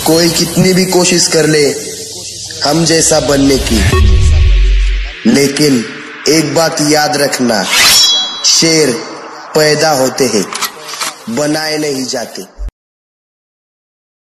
कोई कितनी भी कोशिश कर ले हम जैसा बनने की, लेकिन एक बात याद रखना, शेर पैदा होते हैं, बनाए नहीं जाते।